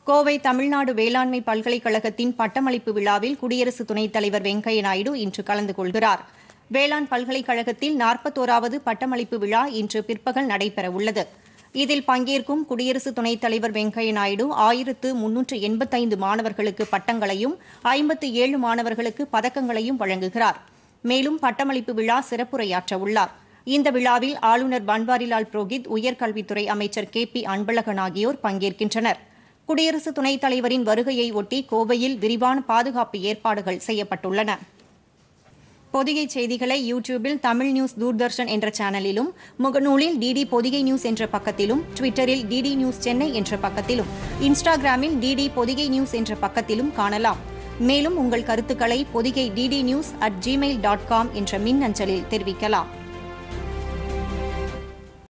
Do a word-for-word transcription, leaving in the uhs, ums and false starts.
கோவை தமிழ்நாடு வேளாண்மை பல்கலைக்கழகத்தின் பட்டமளிப்பு விழாவில் குடியரசு துணைத் தலைவர் வெங்கையா நாயுடு இன்று கலந்து கொள்கிறார். வேளாண் பல்கலைக்கழகத்தில் நாற்பத்தோராவது பட்டமளிப்பு விழா இன்று பிற்பகல் நடைபெறவுள்ளது. இதில் பங்கேற்கும் குடியரசு துணைத் தலைவர் வெங்கையா நாயுடு ஆயிரத்து முன்னூற்று எண்பத்தைந்து மாணவர்களுக்கு பட்டங்களையும் ஐம்பத்து ஏழு மாணவர்களுக்கு பதக்கங்களையும் வழங்குகிறார். மேலும் பட்டமளிப்பு விழா சிறப்புரையாற்றவுள்ளார். இந்த விழாவில் ஆளுநர் பன்வாரிலால் புரோஹித், உயர்கல்வித்துறை அமைச்சர் கே பி அன்பழகன் ஆகியோர் பங்கேற்கின்றனர். குடியரசு துணைத் தலைவரின் வருகையை ஒட்டி கோவையில் விரிவான பாதுகாப்பு ஏற்பாடுகள் செய்யப்பட்டுள்ளன. பொதிகை செய்திகளை யூ டியூபில் தமிழ் நியூஸ் தூர்தர்ஷன் என்ற சேனலிலும், முகநூலில் டிடி பொதிகை நியூஸ் என்ற பக்கத்திலும், ட்விட்டரில் டிடி நியூஸ் சென்னை என்ற பக்கத்திலும், இன்ஸ்டாகிராமில் டிடி பொதிகை நியூஸ் என்ற பக்கத்திலும் காணலாம். மேலும் உங்கள் கருத்துக்களை Podhigai DD news at Gmail dot com என்ற மின் அஞ்சலில் தெரிவிக்கலாம்.